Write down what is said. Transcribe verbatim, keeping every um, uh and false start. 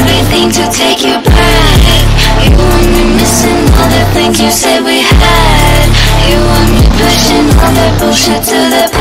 everything to take you back. You want me missing all the things you said we had. You want me pushing all that bullshit to the